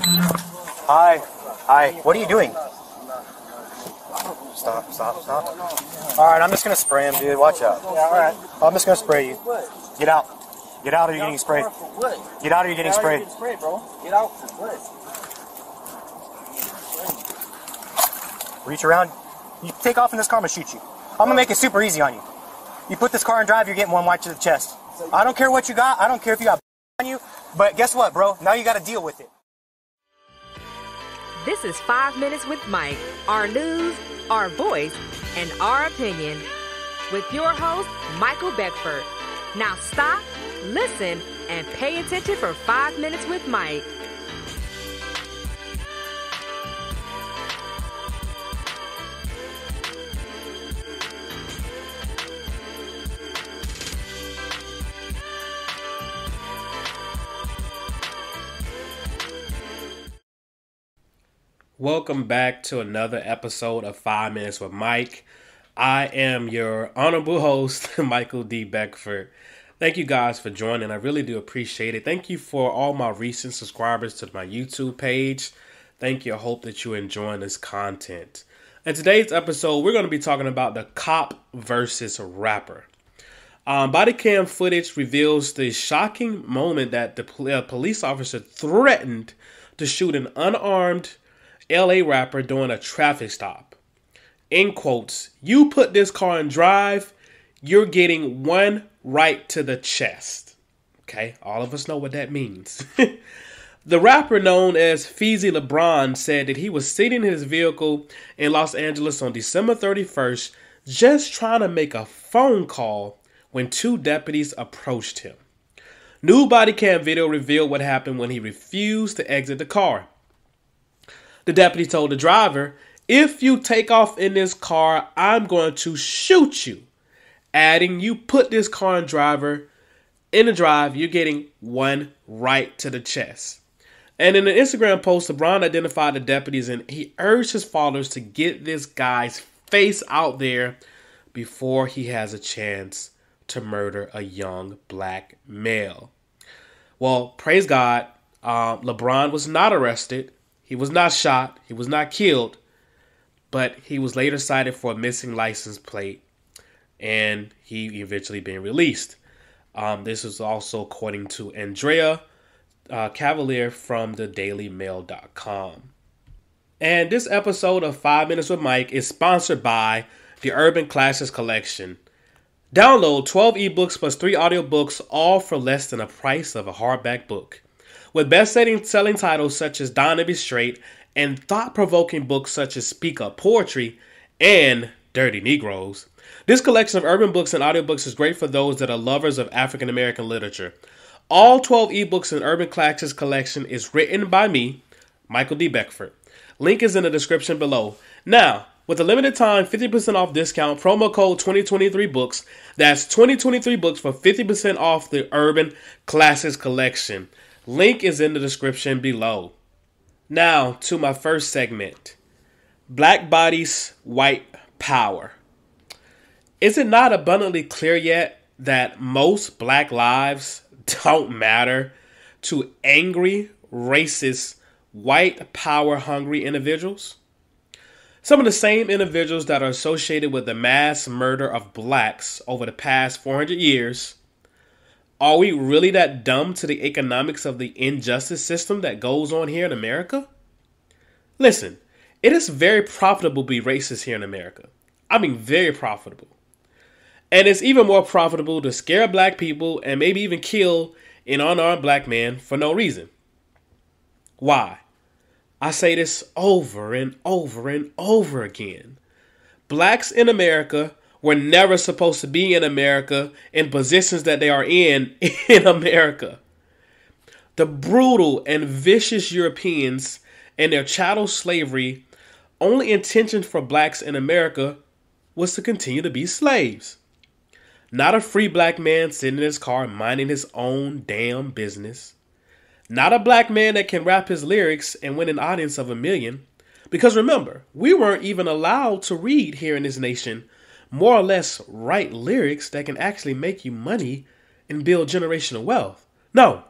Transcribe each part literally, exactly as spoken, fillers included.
Hi. Hi. What are you doing? Stop, stop, stop. Alright, I'm just gonna spray him, dude. Watch out. Yeah, alright. I'm just gonna spray you. Get out. Get out or you're getting sprayed. Get out or you're getting sprayed. Get out. Reach around. You take off in this car, I'm gonna shoot you. I'm gonna make it super easy on you. You put this car in drive, you're getting one wipe to the chest. I don't care what you got. I don't care if you got on you. But guess what, bro? Now you gotta deal with it. This is Five Minutes with Mike, our news, our voice, and our opinion. With your host, Michael Beckford. Now stop, listen, and pay attention for Five Minutes with Mike. Welcome back to another episode of Five Minutes with Mike. I am your honorable host, Michael D. Beckford. Thank you guys for joining. I really do appreciate it. Thank you for all my recent subscribers to my YouTube page. Thank you. I hope that you're enjoying this content. In today's episode, we're going to be talking about the cop versus rapper. Um, body cam footage reveals the shocking moment that the pol- uh, police officer threatened to shoot an unarmed L A rapper during a traffic stop. In quotes, "You put this car in drive, you're getting one right to the chest." Okay, all of us know what that means. The rapper known as Feezy LeBron said that he was sitting in his vehicle in Los Angeles on December thirty-first, just trying to make a phone call when two deputies approached him. New body cam video revealed what happened when he refused to exit the car. The deputy told the driver, "If you take off in this car, I'm going to shoot you." Adding, "You put this car in driver, in the drive, you're getting one right to the chest." And in an Instagram post, LeBron identified the deputies and he urged his followers to get this guy's face out there before he has a chance to murder a young black male. Well, praise God, uh, LeBron was not arrested. He was not shot. He was not killed. But he was later cited for a missing license plate. And he eventually been released. Um, this is also according to Andrea uh, Cavalier from the daily mail dot com. And this episode of Five Minutes with Mike is sponsored by the Urban Classics Collection. Download twelve ebooks plus three audiobooks, all for less than the price of a hardback book. With best-selling selling titles such as Dying to Be Straight and thought-provoking books such as Speak Up Poetry and Dirty Negroes, this collection of urban books and audiobooks is great for those that are lovers of African American literature. All twelve ebooks in Urban Classics Collection is written by me, Michael D. Beckford. Link is in the description below. Now, with a limited time fifty percent off discount, promo code twenty twenty-three books, that's twenty twenty-three books for fifty percent off the Urban Classics Collection. Link is in the description below. Now to my first segment. Black bodies, white power. Is it not abundantly clear yet that most black lives don't matter to angry, racist, white power hungry individuals? Some of the same individuals that are associated with the mass murder of blacks over the past four hundred years. Are we really that dumb to the economics of the injustice system that goes on here in America? Listen, it is very profitable to be racist here in America. I mean, very profitable. And it's even more profitable to scare black people and maybe even kill an unarmed black man for no reason. Why? I say this over and over and over again. Blacks in America were never supposed to be in America in positions that they are in in America. The brutal and vicious Europeans and their chattel slavery only intention for blacks in America was to continue to be slaves. Not a free black man sitting in his car minding his own damn business. Not a black man that can rap his lyrics and win an audience of a million. Because remember, we weren't even allowed to read here in this nation more or less write lyrics that can actually make you money and build generational wealth. No,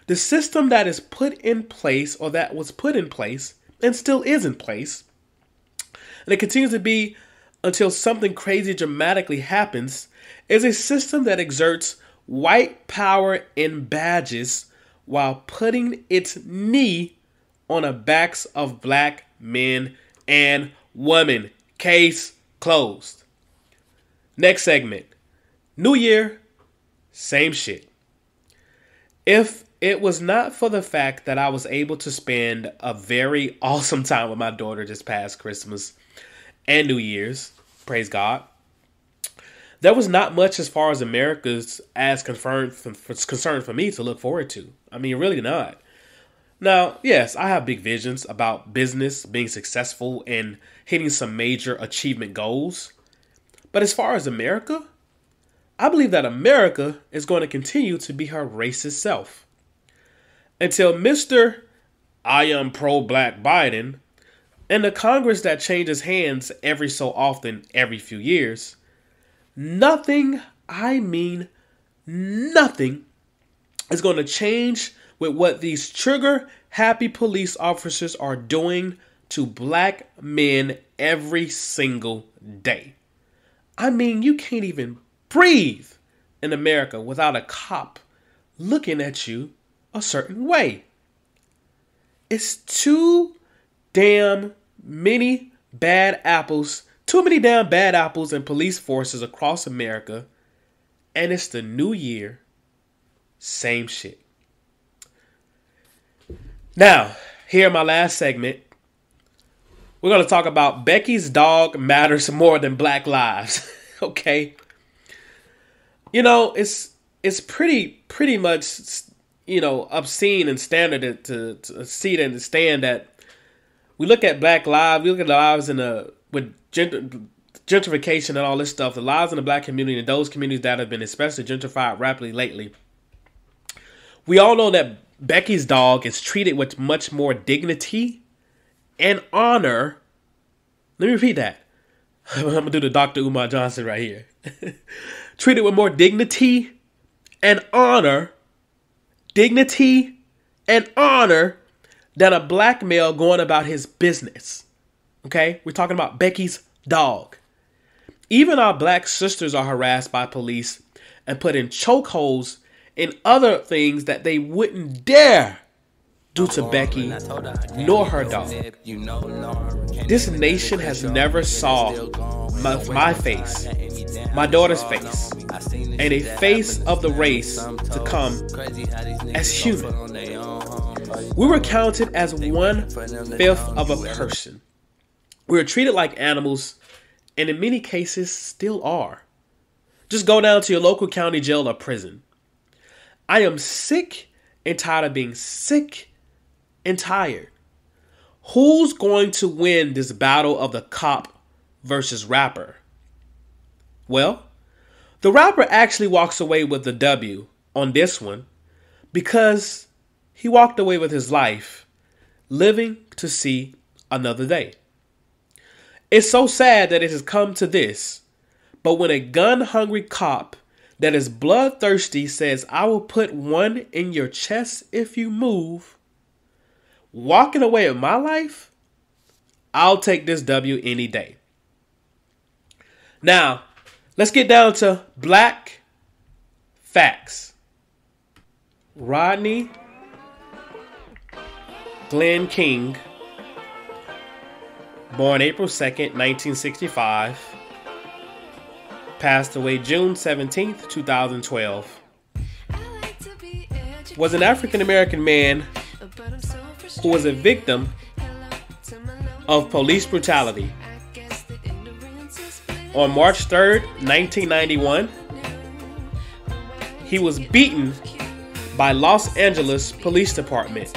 The system that is put in place, or that was put in place and still is in place, and it continues to be until something crazy dramatically happens, is a system that exerts white power in badges while putting its knee on the backs of black men and women. Case closed. Next segment. New Year, same shit. If it was not for the fact that I was able to spend a very awesome time with my daughter this past Christmas and New Year's, praise God, there was not much as far as America's as confirmed for, for, concerned for me to look forward to. I mean, really not. Now, yes, I have big visions about business, being successful, and hitting some major achievement goals. But as far as America, I believe that America is going to continue to be her racist self. Until Mister I am pro-black Biden and the Congress that changes hands every so often, every few years, nothing, I mean nothing, is going to change with what these trigger-happy police officers are doing to black men every single day. I mean, you can't even breathe in America without a cop looking at you a certain way. It's too damn many bad apples, too many damn bad apples in police forces across America, and it's the new year, same shit. Now, here in my last segment, we're going to talk about Becky's dog matters more than black lives. Okay? You know, it's it's pretty pretty much, you know, obscene and standard to, to see and understand that we look at black lives, we look at the lives in the with gentrification and all this stuff, the lives in the black community and those communities that have been especially gentrified rapidly lately. We all know that Becky's dog is treated with much more dignity and honor. Let me repeat that. I'm going to do the Doctor Umar Johnson right here. Treated with more dignity and honor. Dignity and honor than a black male going about his business. Okay? We're talking about Becky's dog. Even our black sisters are harassed by police and put in chokeholds and other things that they wouldn't dare do to Becky nor her dog. This nation has never saw my, my face, my daughter's face, and a face of the race to come as human. We were counted as one fifth of a person. We were treated like animals, and in many cases still are. Just go down to your local county jail or prison. I am sick and tired of being sick and tired. Who's going to win this battle of the cop versus rapper? Well, the rapper actually walks away with the W on this one because he walked away with his life, living to see another day. It's so sad that it has come to this, but when a gun-hungry cop that is bloodthirsty says, "I will put one in your chest if you move," walking away with my life, I'll take this W any day. Now, let's get down to black facts. Rodney Glenn King, born April second, nineteen sixty-five, passed away June seventeenth, twenty twelve, was an African-American man who was a victim of police brutality. On March third, nineteen ninety-one, he was beaten by Los Angeles Police Department.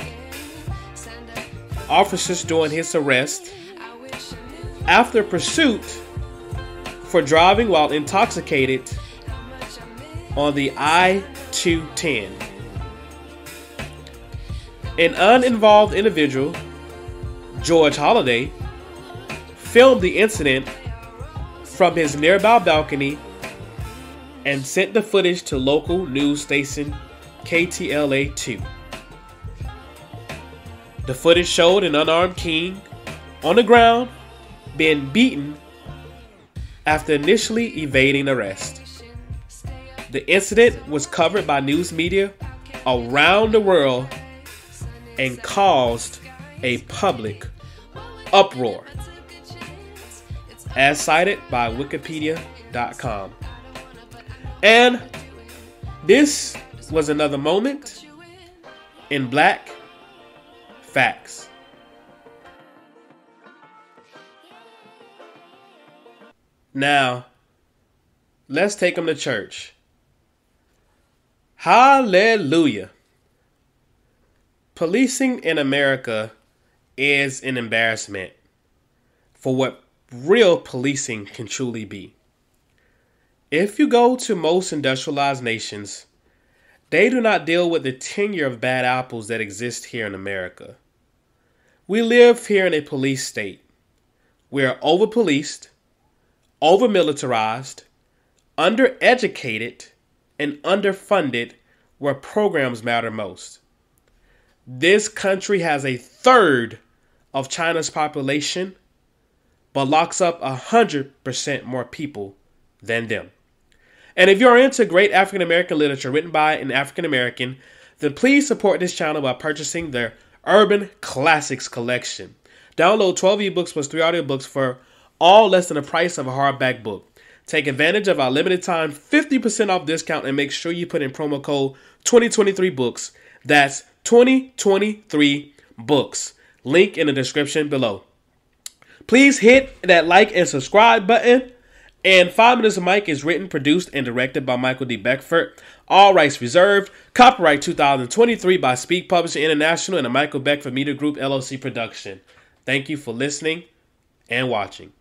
Officers during his arrest, after pursuit for driving while intoxicated on the I two ten. An uninvolved individual, George Holliday, filmed the incident from his nearby balcony and sent the footage to local news station K T L A two. The footage showed an unarmed king on the ground being beaten after initially evading arrest. The incident was covered by news media around the world and caused a public uproar, as cited by Wikipedia dot com. And this was another moment in Black Facts. Now, let's take them to church. Hallelujah. Policing in America is an embarrassment for what real policing can truly be. If you go to most industrialized nations, they do not deal with the tenure of bad apples that exist here in America. We live here in a police state. We are over-policed, over-militarized, undereducated, and underfunded where programs matter most. This country has a third of China's population, but locks up one hundred percent more people than them. And if you're into great African American literature written by an African American, then please support this channel by purchasing their Urban Classics collection. Download twelve ebooks plus three audiobooks for all less than the price of a hardback book. Take advantage of our limited time fifty percent off discount and make sure you put in promo code twenty twenty-three books. That's twenty twenty-three books. Link in the description below. Please hit that like and subscribe button. And Five Minutes with Mike is written, produced, and directed by Michael D. Beckford. All rights reserved. Copyright two thousand twenty-three by Speak Publishing International and the Michael Beckford Media Group L L C production. Thank you for listening and watching.